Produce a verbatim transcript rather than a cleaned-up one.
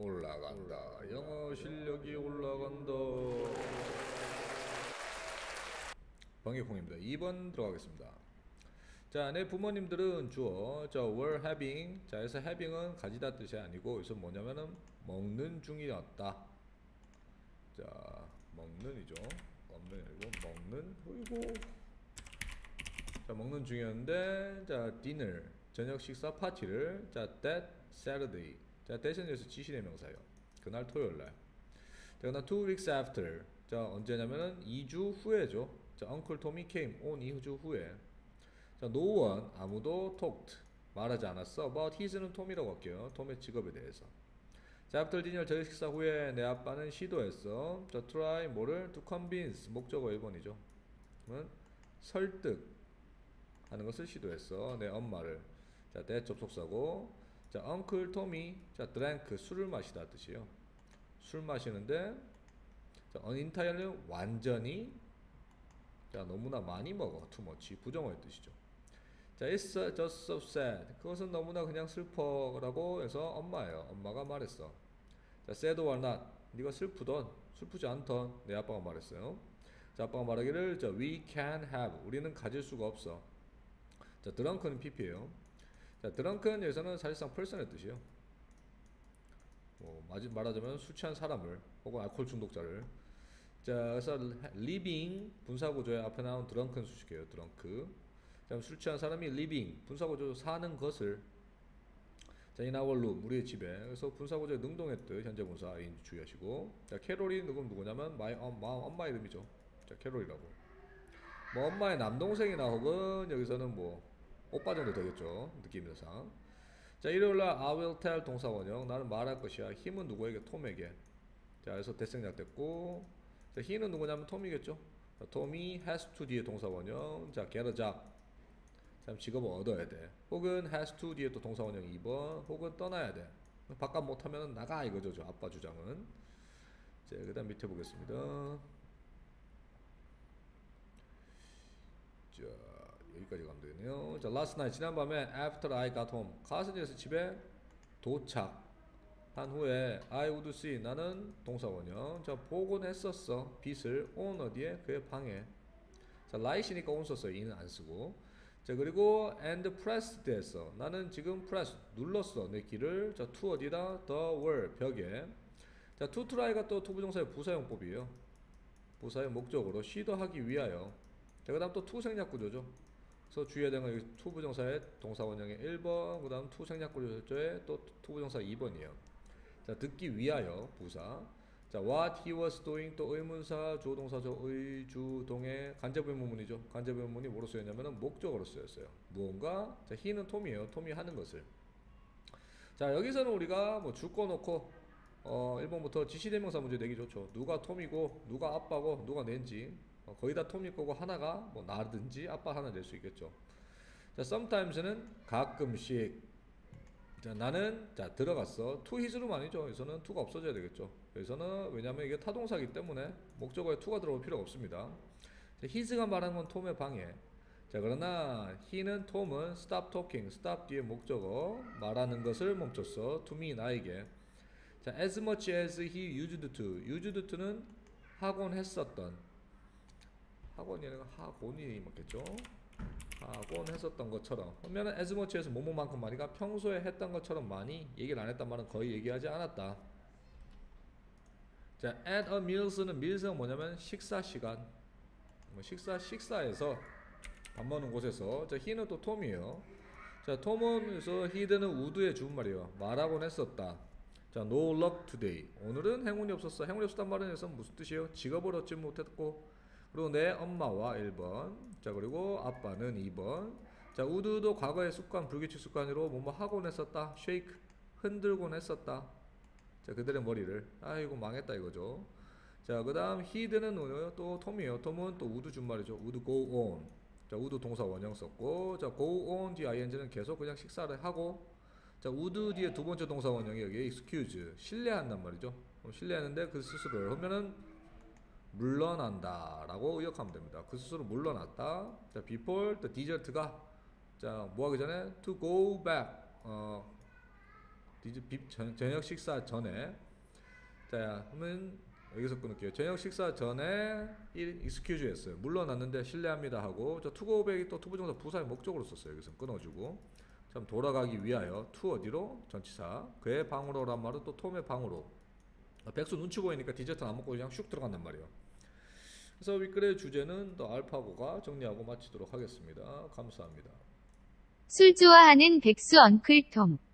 올라간다. 영어 실력이 올라간다. 방해콩입니다. 이 번 들어가겠습니다. 자, 내 부모님들은 주어 자 were having 자 해서 having은 가지다 뜻이 아니고 여기서 뭐냐면은 먹는 중이었다. 자 먹는이죠. 먹는 아니고 먹는 어이고 자 먹는 중이었는데 자 dinner 저녁 식사 파티를 자 that Saturday 자 that은 여기서 지시대명사예요. 그날 토요일날. 자 그다음 two weeks after 자 언제냐면은 이 주 후에죠. 자 Uncle Tommy came 온 이 주 후에. 자 no one 아무도 talked 말하지 않았어 about his는 톰이라고 할게요. 톰의 직업에 대해서. 자 after dinner 저녁 식사 후에 내 아빠는 시도했어. 자 try 뭐를 to convince 목적어 일 번이죠. 그러면 설득 하는 것을 시도했어. 내 엄마를. 자 that 접속사고 자 Uncle Tommy 자 drank 술을 마시다 뜻이에요. 술 마시는데 자 unentirely 완전히 자 너무나 많이 먹어 too much 부정어의 뜻이죠. 자 it's just so sad 그것은 너무나 그냥 슬퍼라고 해서 엄마예요. 엄마가 말했어. 자 sad or not 네가 슬프던 슬프지 않던 내 아빠가 말했어요. 자 아빠가 말하기를 자 we can have 우리는 가질 수가 없어. 자 drunk는 pp예요. 자 drunk는 여기서는 사실상 person의 뜻이에요. 뭐 말하자면 술 취한 사람을 혹은 알코올 중독자를. 자 그래서 living 분사구조에 앞에 나온 drunken 수식해요. drunk 자 술 취한 사람이 living 분사구조 사는 것을 자 in our room 우리의 집에 그래서 분사구조의 능동의 뜻 현재 분사 주의하시고 자 캐롤이 누구 누구냐면 my 엄마 엄마 이름이죠. 자 캐롤이라고 뭐 엄마의 남동생이나 혹은 여기서는 뭐 오빠 정도 되겠죠. 느낌상. 자 일요일날 I will tell 동사원형 나는 말할 것이야. 힘은 누구에게? 톰에게. 자 그래서 대생략 됐고 자 he는 누구냐면 톰이겠죠. 자, Tommy has to 뒤에 동사원형 자 get a job 자 직업을 얻어야 돼. 혹은 has to 뒤에 또 동사원형 이 번 혹은 떠나야 돼. 바깥 못하면 나가 이거죠. 아빠 주장은. 자 그 다음 밑에 보겠습니다. 자 여기까지 가면 되겠네요. 자 last night 지난밤에 after I got home 가스에서 집에 도착한 후에 I would see 나는 동사원형 자 보곤 했었어 빛을 on 어디에 그의 방에. 자 light이니까 on 썼어요. 이는 안 쓰고. 자 그리고 and pressed 했어. 나는 지금 press 눌렀어 내 귀를. 자 to 어디다 the wall 벽에. 자 to try가 또 투부정사의 부사용법이에요. 부사의 목적으로 시도하기 위하여. 자 그 다음 또 to 생략구조죠. 그래서 주의해야 되는 건 여기 to 부정사의 동사원형의 일 번 그 다음 to 생략구조의 또 to 부정사 이 번이에요. 자 듣기 위하여 부사. 자 what he was doing 또 의문사 주어동사죠. 의주동의 간접의문문이죠. 간접의문문이 뭐로 쓰였냐면은 목적어로 쓰였어요. 무언가 자 he는 톰이에요. 톰이 하는 것을. 자 여기서는 우리가 뭐 줄 거 놓고 어 일 번부터 지시대명사 문제 내기 좋죠. 누가 톰이고 누가 아빠고 누가 낸지 어, 거의 다 톰일 거고 하나가 뭐 나든지 아빠 하나 낼 수 있겠죠. 자 sometimes는 가끔씩. 자 나는 자 들어갔어. to his로 아니죠. 여기서는 to가 없어져야 되겠죠. 여기서는 왜냐면 이게 타동사기 때문에 목적어에 to가 들어올 필요가 없습니다. 자, his가 말하는 건 톰의 방해. 자 그러나 he는 톰은 stop talking stop 뒤에 목적어 말하는 것을 멈췄어. to me 나에게. 자 as much as he used to used to는 하곤 했었던 학원이 아니라 학원이 맞겠죠. 학원 했었던 것처럼 그러면 as much에서 뭐뭐만큼 많이가 평소에 했던 것처럼 많이 얘기를 안 했단 말은 거의 얘기하지 않았다. 자 at a meals는 meals는 뭐냐면 식사 시간 뭐 식사 식사에서 밥 먹는 곳에서 자 he는 또 톰이에요. 자 톰은 그래서 he'는 would의 주문말이에요. 말하곤 했었다. 자 no luck today 오늘은 행운이 없었어. 행운이 없었단 말은 여기서 무슨 뜻이에요? 직업을 얻지 못했고 그리고 내 엄마와 일 번 자 그리고 아빠는 이 번 자 우드도 과거의 습관 불규칙 습관으로 뭐뭐 하곤 했었다. shake 흔들곤 했었다. 자 그들의 머리를 아이고 망했다 이거죠. 자 그 다음 he'는 또 톰이에요. 톰은 또 would 준말이죠. would go on 자 would 동사 원형 썼고 자 go on 뒤 ing는 계속 그냥 식사를 하고 자 would 뒤에 두 번째 동사 원형이 여기 excuse 신뢰한단 말이죠. 신뢰하는데 그 스스로를 하면은 물러난다 라고 의역하면 됩니다. 그 스스로 물러났다. 자 before the desert가 자 뭐하기 전에 to go back 어 디저, 비, 저, 저녁 식사 전에. 자, 그러면 여기서 끊을게요. 저녁 식사 전에 일 excuse 했어요. 물러났는데 실례합니다 하고 저 투고백이 또 투부정사 부사의 목적으로 썼어요. 여기서 끊어주고 참 돌아가기 위하여 투 어디로? 전치사. 그의 방으로란 말은 또 톰의 방으로. 백수 눈치 보이니까 디저트는 안 먹고 그냥 슉 들어간단 말이에요. 그래서 윗글의 주제는 더 알파고가 정리하고 마치도록 하겠습니다. 감사합니다. 술 좋아하는 백수 언클 톰.